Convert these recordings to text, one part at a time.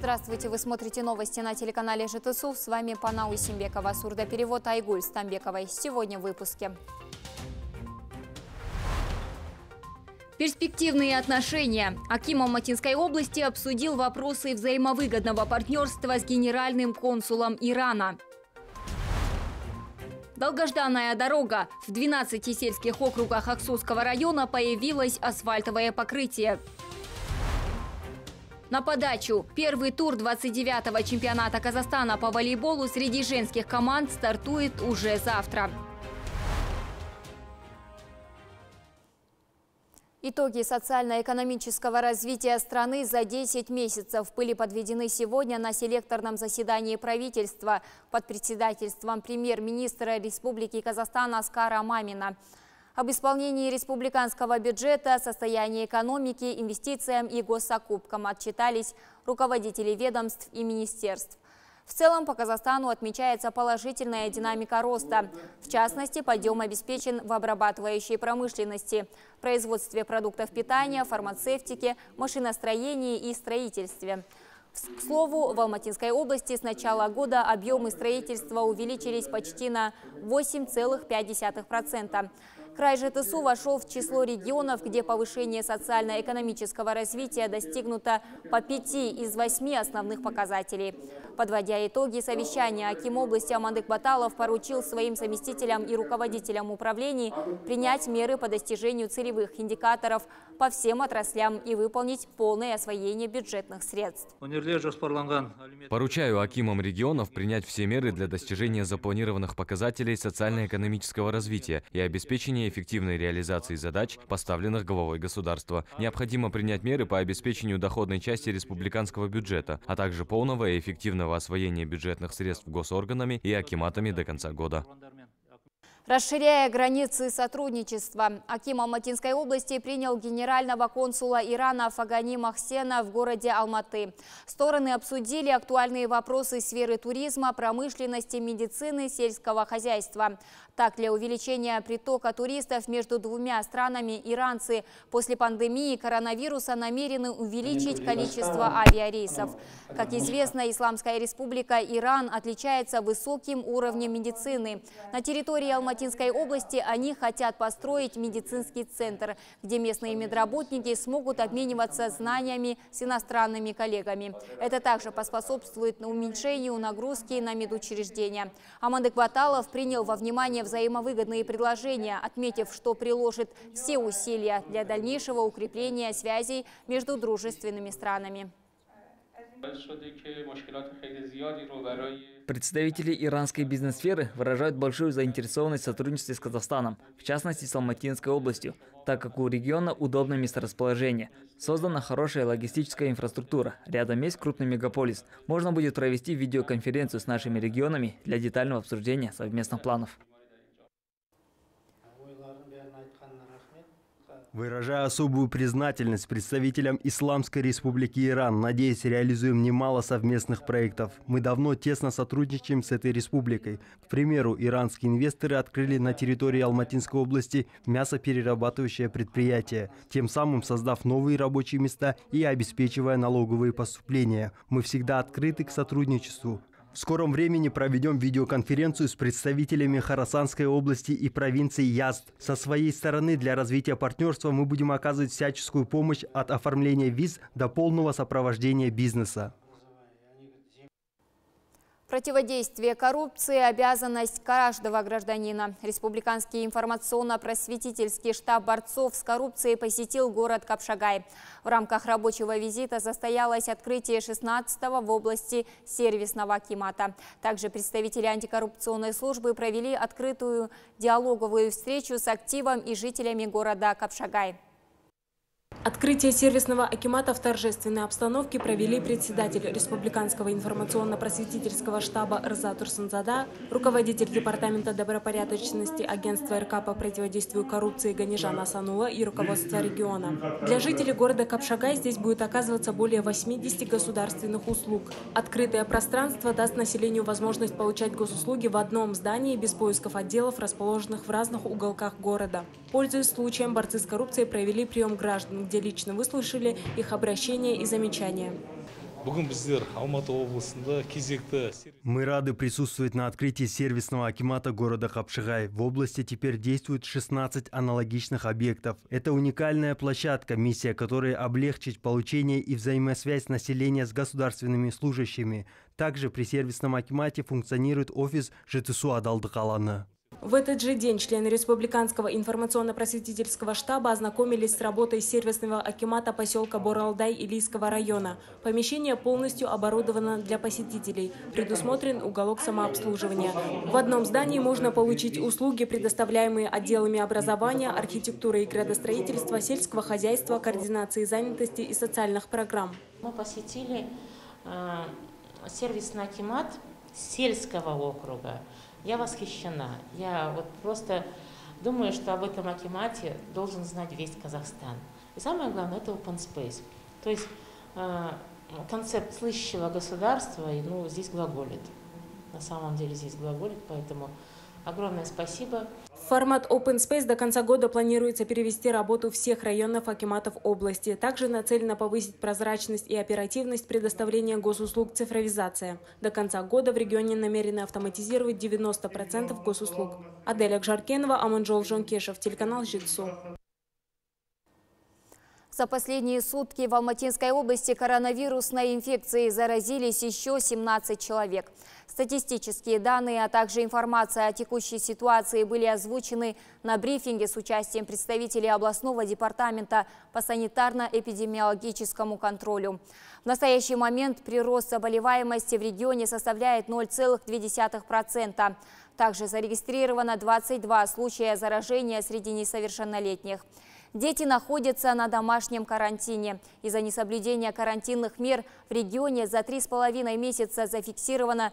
Здравствуйте, вы смотрите новости на телеканале ЖТСУ. С вами Пана Усимбекова, сурдоперевод Айгуль Стамбековой. Сегодня в выпуске. Перспективные отношения. Аким Алматинской области обсудил вопросы взаимовыгодного партнерства с генеральным консулом Ирана. Долгожданная дорога. В 12 сельских округах Аксусского района появилось асфальтовое покрытие. На подачу. Первый тур 29-го чемпионата Казахстана по волейболу среди женских команд стартует уже завтра. Итоги социально-экономического развития страны за 10 месяцев были подведены сегодня на селекторном заседании правительства под председательством премьер-министра Республики Казахстан Аскара Мамина. Об исполнении республиканского бюджета, состоянии экономики, инвестициям и госзакупкам отчитались руководители ведомств и министерств. В целом по Казахстану отмечается положительная динамика роста. В частности, подъем обеспечен в обрабатывающей промышленности, производстве продуктов питания, фармацевтике, машиностроении и строительстве. К слову, в Алматинской области с начала года объемы строительства увеличились почти на 8,5%. Край ЖТСУ вошел в число регионов, где повышение социально-экономического развития достигнуто по 5 из 8 основных показателей. Подводя итоги совещания, аким области Амандык Баталов поручил своим заместителям и руководителям управлений принять меры по достижению целевых индикаторов по всем отраслям и выполнить полное освоение бюджетных средств. Поручаю акимам регионов принять все меры для достижения запланированных показателей социально-экономического развития и обеспечения эффективной реализации задач, поставленных главой государства. Необходимо принять меры по обеспечению доходной части республиканского бюджета, а также полного и эффективного освоения бюджетных средств госорганами и акиматами до конца года. Расширяя границы сотрудничества, аким Алматинской области принял генерального консула Ирана Фагани Махсена в городе Алматы. Стороны обсудили актуальные вопросы сферы туризма, промышленности, медицины, сельского хозяйства. Так, для увеличения притока туристов между двумя странами иранцы после пандемии коронавируса намерены увеличить количество авиарейсов. Как известно, Исламская республика Иран отличается высоким уровнем медицины. На территории Алматинской области они хотят построить медицинский центр, где местные медработники смогут обмениваться знаниями с иностранными коллегами. Это также поспособствует уменьшению нагрузки на медучреждения. Амандык Баталов принял во внимание взаимовыгодные предложения, отметив, что приложит все усилия для дальнейшего укрепления связей между дружественными странами. Представители иранской бизнес-сферы выражают большую заинтересованность в сотрудничестве с Казахстаном, в частности с Алматинской областью, так как у региона удобное месторасположение. Создана хорошая логистическая инфраструктура, рядом есть крупный мегаполис. Можно будет провести видеоконференцию с нашими регионами для детального обсуждения совместных планов. Выражаю особую признательность представителям Исламской республики Иран. Надеюсь, реализуем немало совместных проектов. Мы давно тесно сотрудничаем с этой республикой. К примеру, иранские инвесторы открыли на территории Алматинской области мясоперерабатывающее предприятие, тем самым создав новые рабочие места и обеспечивая налоговые поступления. Мы всегда открыты к сотрудничеству. В скором времени проведем видеоконференцию с представителями Хорасанской области и провинции Язд. Со своей стороны для развития партнерства мы будем оказывать всяческую помощь от оформления виз до полного сопровождения бизнеса. Противодействие коррупции – обязанность каждого гражданина. Республиканский информационно-просветительский штаб борцов с коррупцией посетил город Капшагай. В рамках рабочего визита состоялось открытие 16-го в области сервисного акимата. Также представители антикоррупционной службы провели открытую диалоговую встречу с активом и жителями города Капшагай. Открытие сервисного акимата в торжественной обстановке провели председатель Республиканского информационно-просветительского штаба Рза Турсунзада, руководитель департамента добропорядочности агентства РК по противодействию коррупции Ганижан Асанула и руководство региона. Для жителей города Капшагай здесь будет оказываться более 80 государственных услуг. Открытое пространство даст населению возможность получать госуслуги в одном здании без поисков отделов, расположенных в разных уголках города. Пользуясь случаем, борцы с коррупцией провели прием граждан, где лично выслушали их обращения и замечания. Мы рады присутствовать на открытии сервисного акимата города Капшыгай. В области теперь действует 16 аналогичных объектов. Это уникальная площадка, миссия которой облегчить получение и взаимосвязь населения с государственными служащими. Также при сервисном акимате функционирует офис ЖТСУ Адалдыкаланы. В этот же день члены Республиканского информационно-просветительского штаба ознакомились с работой сервисного акимата поселка Боралдай Илийского района. Помещение полностью оборудовано для посетителей. Предусмотрен уголок самообслуживания. В одном здании можно получить услуги, предоставляемые отделами образования, архитектуры и градостроительства, сельского хозяйства, координации занятости и социальных программ. Мы посетили сервисный акимат сельского округа. Я восхищена. Я вот просто думаю, что об этом акимате должен знать весь Казахстан. И самое главное, это open space. То есть концепт слышащего государства, ну, здесь глаголит. На самом деле здесь глаголит, поэтому огромное спасибо. В формат Open Space до конца года планируется перевести работу всех районов акиматов области. Также нацелено повысить прозрачность и оперативность предоставления госуслуг цифровизация. До конца года в регионе намерены автоматизировать 90% госуслуг. Аделя Гжаркенова, Аманжол Жонкешев, телеканал ЖИТСУ. За последние сутки в Алматинской области коронавирусной инфекцией заразились еще 17 человек. Статистические данные, а также информация о текущей ситуации были озвучены на брифинге с участием представителей областного департамента по санитарно-эпидемиологическому контролю. В настоящий момент прирост заболеваемости в регионе составляет 0,2%. Также зарегистрировано 22 случая заражения среди несовершеннолетних. Дети находятся на домашнем карантине. Из-за несоблюдения карантинных мер в регионе за 3,5 месяца зафиксировано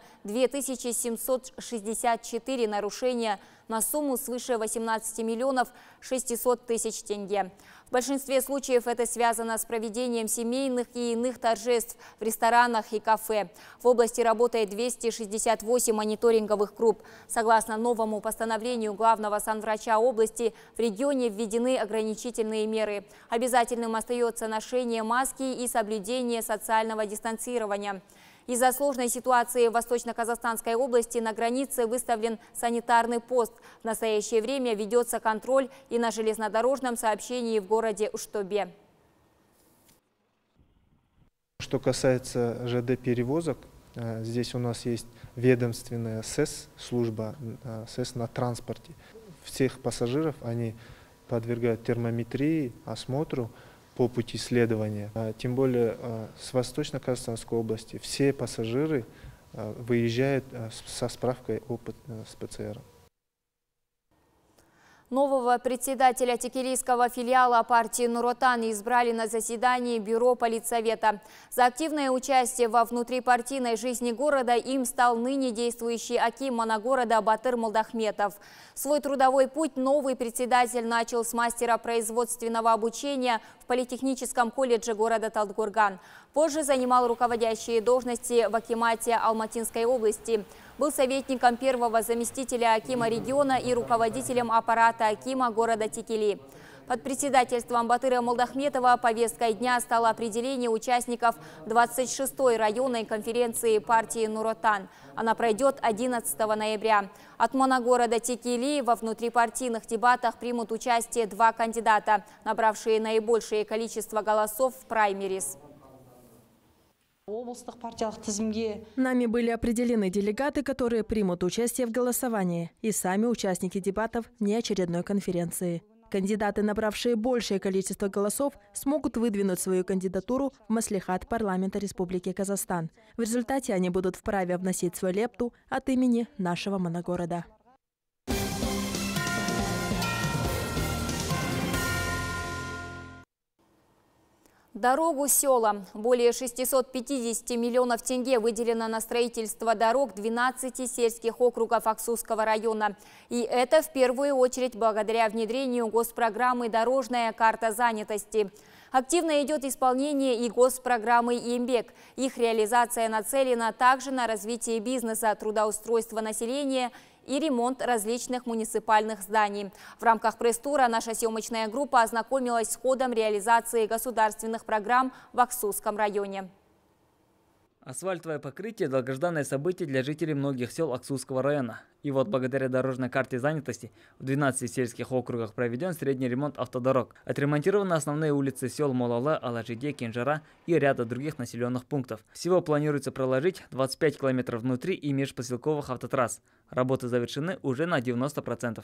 2764 нарушения на сумму свыше 18 миллионов 600 тысяч тенге. В большинстве случаев это связано с проведением семейных и иных торжеств в ресторанах и кафе. В области работает 268 мониторинговых групп. Согласно новому постановлению главного санврача области, в регионе введены ограничительные меры. Обязательным остается ношение маски и соблюдение социального дистанцирования. Из-за сложной ситуации в Восточно-Казахстанской области на границе выставлен санитарный пост. В настоящее время ведется контроль и на железнодорожном сообщении в городе Уштобе. Что касается ЖД-перевозок, здесь у нас есть ведомственная СЭС, служба СЭС на транспорте. Всех пассажиров они подвергают термометрии, осмотру по пути следования. Тем более с Восточно-Казахстанской области все пассажиры выезжают со справкой с ПЦР. Нового председателя текелийского филиала партии Нур-Отан избрали на заседании бюро политсовета. За активное участие во внутрипартийной жизни города им стал ныне действующий аким моногорода Батыр Молдахметов. Свой трудовой путь новый председатель начал с мастера производственного обучения в политехническом колледже города Талдыкурган. Позже занимал руководящие должности в акимате Алматинской области. Был советником первого заместителя акима региона и руководителем аппарата акима города Текели. Под председательством Батыра Молдахметова повесткой дня стало определение участников 26-й районной конференции партии Нур-Отан. Она пройдет 11 ноября. От моногорода Текели во внутрипартийных дебатах примут участие 2 кандидата, набравшие наибольшее количество голосов в праймерис. Нами были определены делегаты, которые примут участие в голосовании, и сами участники дебатов неочередной конференции. Кандидаты, набравшие большее количество голосов, смогут выдвинуть свою кандидатуру в Маслихат парламента Республики Казахстан. В результате они будут вправе вносить свою лепту от имени нашего моногорода. Дорогу села. Более 650 миллионов тенге выделено на строительство дорог 12 сельских округов Аксусского района. И это в первую очередь благодаря внедрению госпрограммы «Дорожная карта занятости». Активно идет исполнение и госпрограммы «Ембек». Их реализация нацелена также на развитие бизнеса, трудоустройство населения и ремонт различных муниципальных зданий. В рамках пресс-тура наша съемочная группа ознакомилась с ходом реализации государственных программ в Аксусском районе. Асфальтовое покрытие – долгожданное событие для жителей многих сел Аксусского района. И вот благодаря дорожной карте занятости в 12 сельских округах проведен средний ремонт автодорог. Отремонтированы основные улицы сел Молала, Алажиде, Кинжара и ряда других населенных пунктов. Всего планируется проложить 25 километров внутри и межпоселковых автотрасс. Работы завершены уже на 90%.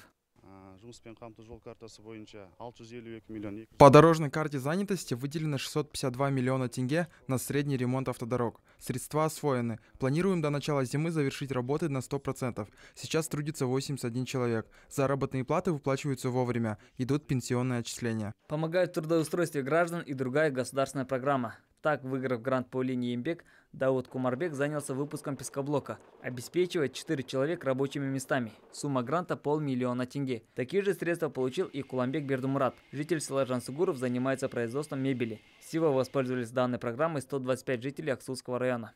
По дорожной карте занятости выделено 652 миллиона тенге на средний ремонт автодорог. Средства освоены. Планируем до начала зимы завершить работы на 100%. Сейчас трудится 81 человек. Заработные платы выплачиваются вовремя. Идут пенсионные отчисления. Помогает в трудоустройстве граждан и другая государственная программа. Так, выиграв грант по линии Имбек, Дауд Кумарбек занялся выпуском пескоблока. Обеспечивает 4 человек рабочими местами. Сумма гранта – 500 000 тенге. Такие же средства получил и Куламбек Бердумурат. Житель села Жансугуров занимается производством мебели. Всего воспользовались данной программой 125 жителей Аксусского района.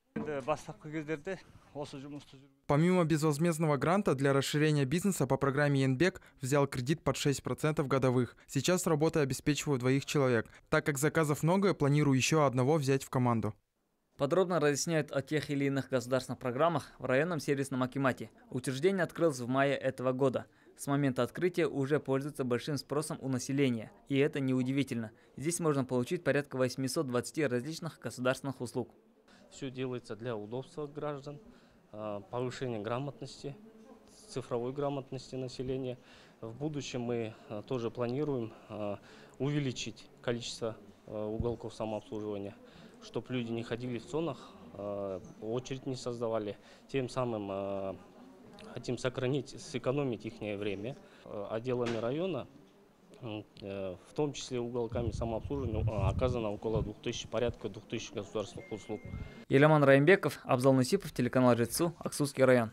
Помимо безвозмездного гранта для расширения бизнеса по программе Инбек взял кредит под 6% годовых. Сейчас работой обеспечиваю 2 человек. Так как заказов много, планирую еще одного взять в команду. Подробно разъясняют о тех или иных государственных программах в районном сервисном акимате. Учреждение открылось в мае этого года. С момента открытия уже пользуется большим спросом у населения. И это неудивительно. Здесь можно получить порядка 820 различных государственных услуг. Все делается для удобства граждан, повышения грамотности, цифровой грамотности населения. В будущем мы тоже планируем увеличить количество уголков самообслуживания, чтобы люди не ходили в зонах, очередь не создавали. Тем самым хотим сэкономить их время. Отделами района, в том числе уголками самообслуживания, оказано порядка 2000 государственных услуг. Еляман Раимбеков, Абзал Нусипов, телеканал Жетсу, Аксусский район.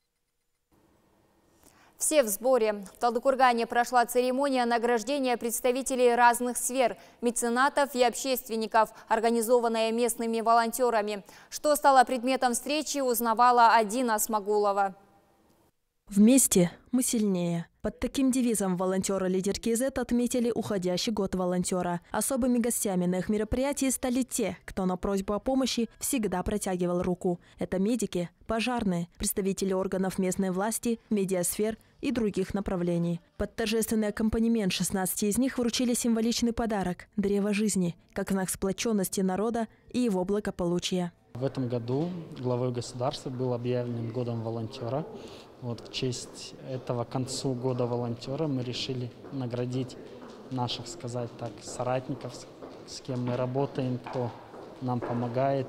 Все в сборе. В Талдыкургане прошла церемония награждения представителей разных сфер, меценатов и общественников, организованная местными волонтерами. Что стало предметом встречи, узнавала Адина Смагулова. Вместе мы сильнее. Под таким девизом волонтеры «Лидер КЗ» отметили уходящий год волонтера. Особыми гостями на их мероприятии стали те, кто на просьбу о помощи всегда протягивал руку. Это медики, пожарные, представители органов местной власти, медиасфер и других направлений. Под торжественный аккомпанемент 16 из них вручили символичный подарок – древо жизни, как знак сплоченности народа и его благополучия. В этом году главой государства был объявлен годом волонтера. Вот в честь этого к концу года волонтера мы решили наградить наших, сказать так, соратников, с кем мы работаем, кто нам помогает.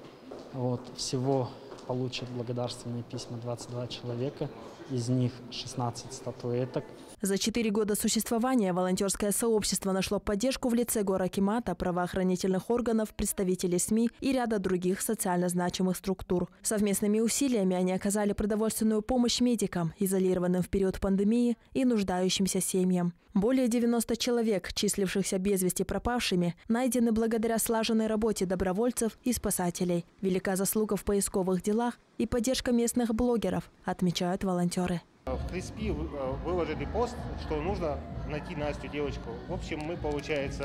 Вот, всего получат благодарственные письма 22 человека, из них 16 статуэток. За 4 года существования волонтерское сообщество нашло поддержку в лице горакимата, правоохранительных органов, представителей СМИ и ряда других социально значимых структур. Совместными усилиями они оказали продовольственную помощь медикам, изолированным в период пандемии и нуждающимся семьям. Более 90 человек, числившихся без вести пропавшими, найдены благодаря слаженной работе добровольцев и спасателей. Велика заслуга в поисковых делах и поддержка местных блогеров, отмечают волонтеры. В Криспи выложили пост, что нужно найти Настю, девочку. В общем, мы, получается,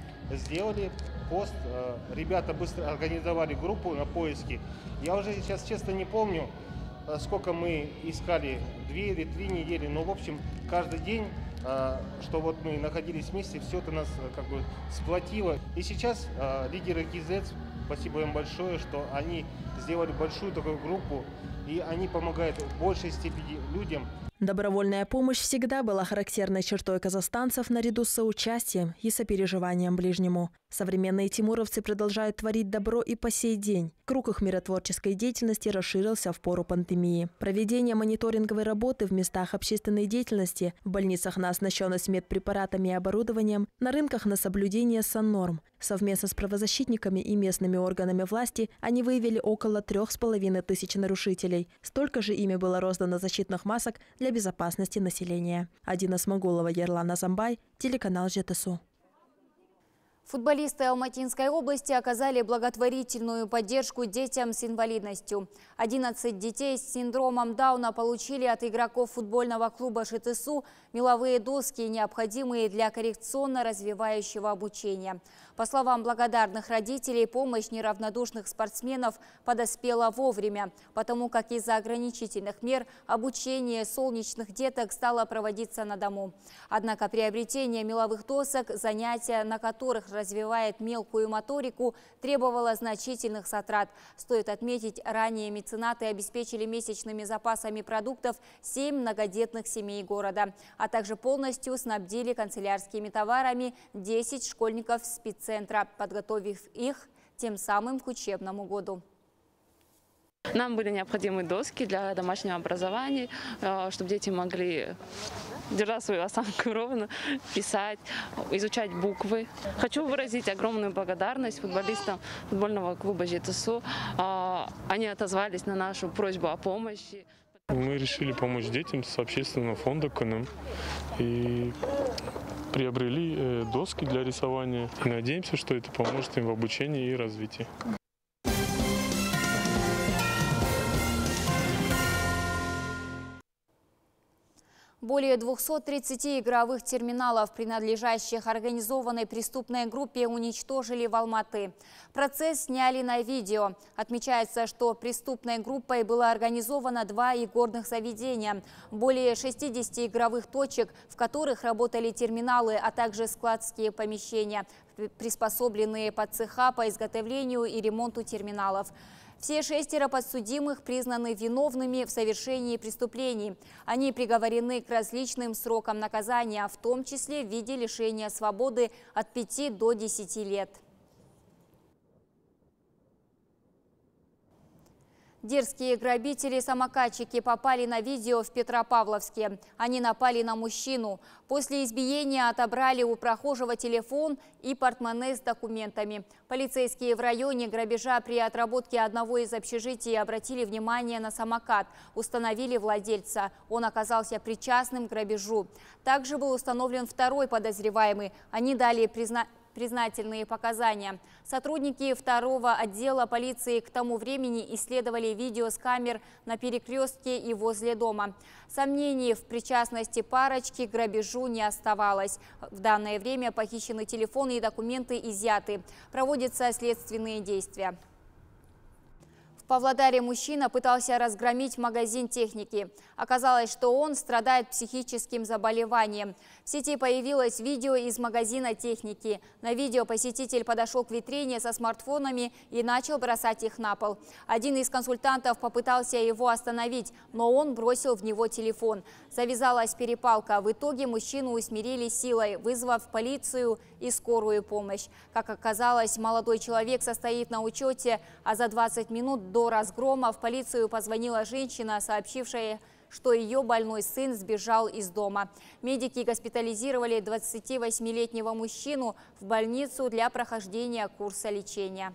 сделали пост. Ребята быстро организовали группу на поиски. Я уже сейчас честно не помню, сколько мы искали, 2 или 3 недели. Но, в общем, каждый день, что вот мы находились вместе, все это нас как бы сплотило. И сейчас лидеры КЗ, спасибо им большое, что они сделали большую такую группу. И они помогают в большей степени людям. Добровольная помощь всегда была характерной чертой казахстанцев наряду с соучастием и сопереживанием ближнему. Современные тимуровцы продолжают творить добро и по сей день. Круг их миротворческой деятельности расширился в пору пандемии. Проведение мониторинговой работы в местах общественной деятельности, в больницах на оснащенность медпрепаратами и оборудованием, на рынках на соблюдение саннорм. Совместно с правозащитниками и местными органами власти они выявили около 3500 нарушителей. Столько же ими было роздано защитных масок для безопасности населения. Адина Смагулова, Ерлан Азамбай, телеканал ЖТСУ. Футболисты Алматинской области оказали благотворительную поддержку детям с инвалидностью. 11 детей с синдромом Дауна получили от игроков футбольного клуба ШТСУ меловые доски, необходимые для коррекционно-развивающего обучения. По словам благодарных родителей, помощь неравнодушных спортсменов подоспела вовремя, потому как из-за ограничительных мер обучение солнечных деток стало проводиться на дому. Однако приобретение меловых досок, занятия на которых развивает мелкую моторику, требовало значительных затрат. Стоит отметить, ранее меценаты обеспечили месячными запасами продуктов 7 многодетных семей города, а также полностью снабдили канцелярскими товарами 10 школьников спеццентра, подготовив их тем самым к учебному году. Нам были необходимы доски для домашнего образования, чтобы дети могли держать свою осанку ровно, писать, изучать буквы. Хочу выразить огромную благодарность футболистам футбольного клуба ЖТСУ. Они отозвались на нашу просьбу о помощи. Мы решили помочь детям с общественного фонда КНМ и приобрели доски для рисования. И надеемся, что это поможет им в обучении и развитии. Более 230 игровых терминалов, принадлежащих организованной преступной группе, уничтожили в Алматы. Процесс сняли на видео. Отмечается, что преступной группой было организовано 2 игорных заведения, более 60 игровых точек, в которых работали терминалы, а также складские помещения, приспособленные под цеха по изготовлению и ремонту терминалов. Все 6 подсудимых признаны виновными в совершении преступлений. Они приговорены к различным срокам наказания, в том числе в виде лишения свободы от 5 до 10 лет. Дерзкие грабители-самокатчики попали на видео в Петропавловске. Они напали на мужчину. После избиения отобрали у прохожего телефон и портмоне с документами. Полицейские в районе грабежа при отработке одного из общежитий обратили внимание на самокат. Установили владельца. Он оказался причастным к грабежу. Также был установлен второй подозреваемый. Они дали признательные показания. Сотрудники 2-го отдела полиции к тому времени исследовали видео с камер на перекрестке и возле дома. Сомнений в причастности парочки к грабежу не оставалось. В данное время похищены телефоны и документы изъяты. Проводятся следственные действия. В Павлодаре мужчина пытался разгромить магазин техники. Оказалось, что он страдает психическим заболеванием. В сети появилось видео из магазина техники. На видео посетитель подошел к витрине со смартфонами и начал бросать их на пол. Один из консультантов попытался его остановить, но он бросил в него телефон. Завязалась перепалка. В итоге мужчину усмирили силой, вызвав полицию и скорую помощь. Как оказалось, молодой человек состоит на учете, а за 20 минут до разгрома в полицию позвонила женщина, сообщившая, что ее больной сын сбежал из дома. Медики госпитализировали 28-летнего мужчину в больницу для прохождения курса лечения.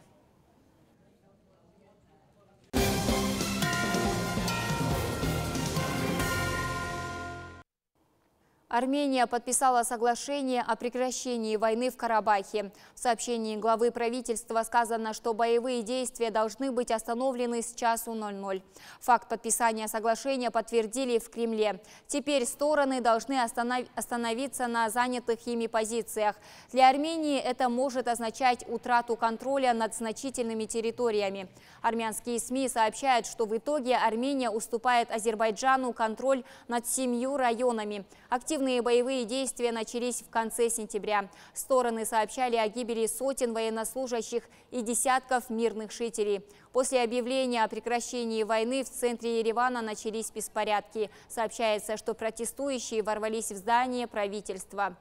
Армения подписала соглашение о прекращении войны в Карабахе. В сообщении главы правительства сказано, что боевые действия должны быть остановлены с часу 00. Факт подписания соглашения подтвердили в Кремле. Теперь стороны должны остановиться на занятых ими позициях. Для Армении это может означать утрату контроля над значительными территориями. Армянские СМИ сообщают, что в итоге Армения уступает Азербайджану контроль над 7 районами. Активные боевые действия начались в конце сентября. Стороны сообщали о гибели сотен военнослужащих и десятков мирных жителей. После объявления о прекращении войны в центре Еревана начались беспорядки. Сообщается, что протестующие ворвались в здание правительства.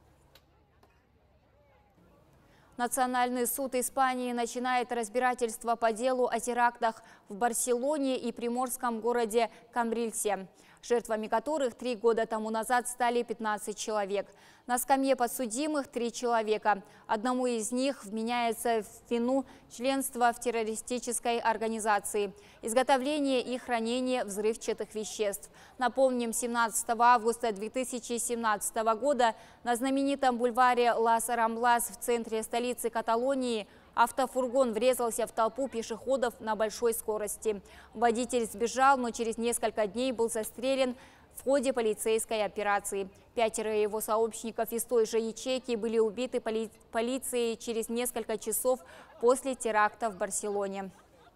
Национальный суд Испании начинает разбирательство по делу о терактах в Барселоне и приморском городе Камбрильсе. жертвами которых 3 года тому назад стали 15 человек. На скамье подсудимых 3 человека. Одному из них вменяется в вину членство в террористической организации, изготовление и хранение взрывчатых веществ. Напомним, 17 августа 2017 года на знаменитом бульваре Лас-Рамблас в центре столицы Каталонии автофургон врезался в толпу пешеходов на большой скорости. Водитель сбежал, но через несколько дней был застрелен в ходе полицейской операции. 5 его сообщников из той же ячейки были убиты полицией через несколько часов после теракта в Барселоне.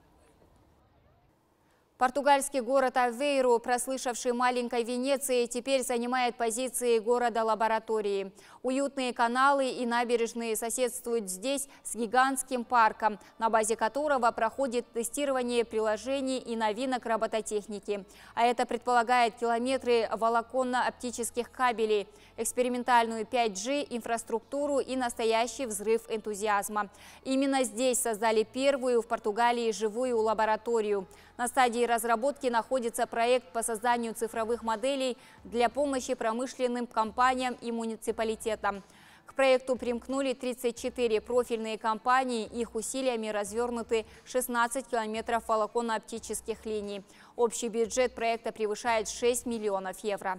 Португальский город Авейру, прослышавший маленькой Венеции, теперь занимает позиции города-лаборатории. Уютные каналы и набережные соседствуют здесь с гигантским парком, на базе которого проходит тестирование приложений и новинок робототехники. А это предполагает километры волоконно-оптических кабелей, экспериментальную 5G, инфраструктуру и настоящий взрыв энтузиазма. Именно здесь создали первую в Португалии живую лабораторию. На стадии разработки находится проект по созданию цифровых моделей для помощи промышленным компаниям и муниципалитетам. К проекту примкнули 34 профильные компании, их усилиями развернуты 16 километров волоконно-оптических линий. Общий бюджет проекта превышает 6 миллионов евро.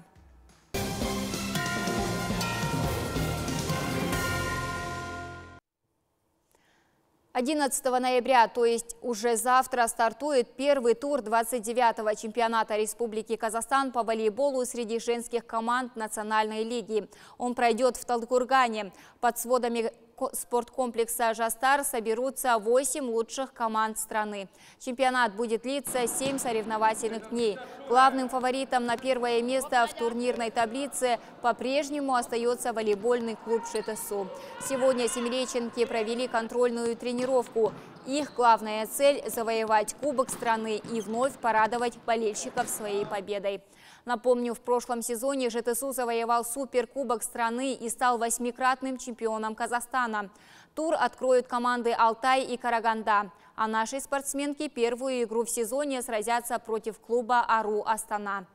11 ноября, то есть уже завтра, стартует первый тур 29-го чемпионата Республики Казахстан по волейболу среди женских команд Национальной лиги. Он пройдет в Талдыкургане. Под сводами спорткомплекса «Жастар» соберутся 8 лучших команд страны. Чемпионат будет длиться 7 соревновательных дней. Главным фаворитом на первое место в турнирной таблице по-прежнему остается волейбольный клуб ЖТСУ. Сегодня семиреченки провели контрольную тренировку. Их главная цель – завоевать Кубок страны и вновь порадовать болельщиков своей победой. Напомню, в прошлом сезоне ЖТСУ завоевал суперкубок страны и стал 8-кратным чемпионом Казахстана. Тур откроют команды «Алтай» и «Караганда». А наши спортсменки первую игру в сезоне сразятся против клуба «Ару Астана».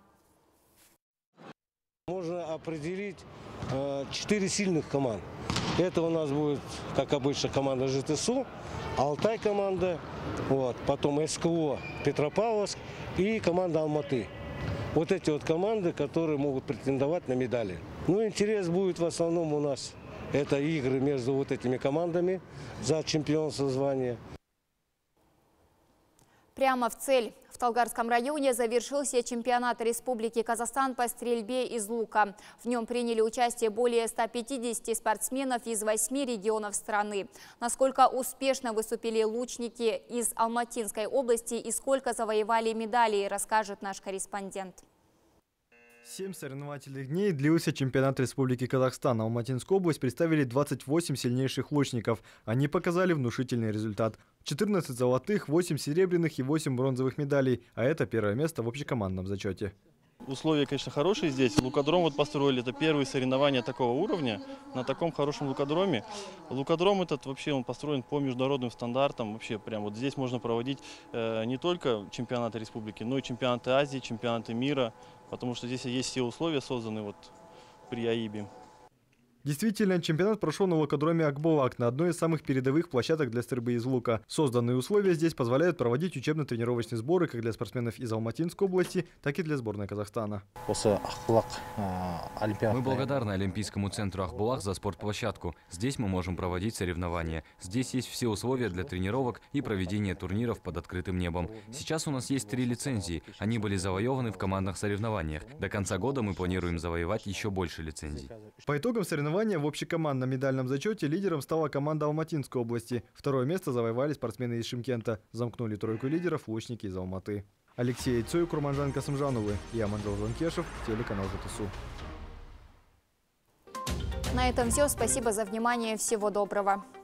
Можно определить 4 сильных команд. Это у нас будет, как обычно, команда ЖТСУ, «Алтай» команда, потом СКО Петропавловск и команда Алматы. Вот эти вот команды, которые могут претендовать на медали. Ну, интерес будет в основном у нас. Это игры между вот этими командами за чемпионство звания. Прямо в цель. В Талгарском районе завершился чемпионат Республики Казахстан по стрельбе из лука. В нем приняли участие более 150 спортсменов из 8 регионов страны. Насколько успешно выступили лучники из Алматинской области и сколько завоевали медалей, расскажет наш корреспондент. 7 соревновательных дней длился чемпионат Республики Казахстан. Алматинскую область представили 28 сильнейших лучников. Они показали внушительный результат. 14 золотых, 8 серебряных и 8 бронзовых медалей. А это первое место в общекомандном зачете. Условия, конечно, хорошие здесь. Лукодром вот построили. Это первые соревнования такого уровня на таком хорошем лукодроме. Лукодром этот вообще он построен по международным стандартам. Вообще прям вот здесь можно проводить не только чемпионаты республики, но и чемпионаты Азии, чемпионаты мира. Потому что здесь есть все условия, созданы вот при АИБе. Действительно, чемпионат прошел на лукодроме Акбулак, на одной из самых передовых площадок для стрельбы из лука. Созданные условия здесь позволяют проводить учебно-тренировочные сборы как для спортсменов из Алматинской области, так и для сборной Казахстана. Мы благодарны Олимпийскому центру Ахбулак за спортплощадку. Здесь мы можем проводить соревнования. Здесь есть все условия для тренировок и проведения турниров под открытым небом. Сейчас у нас есть 3 лицензии. Они были завоеваны в командных соревнованиях. До конца года мы планируем завоевать еще больше лицензий. По итогам соревнований в общекомандном медальном зачете лидером стала команда Алматинской области. Второе место завоевали спортсмены из Шымкента. Замкнули тройку лидеров лучники из Алматы. Алексей Цой, Курманжан Касымжановы и Аманжол Жанкешев, телеканал ЖТСУ. На этом все. Спасибо за внимание. Всего доброго.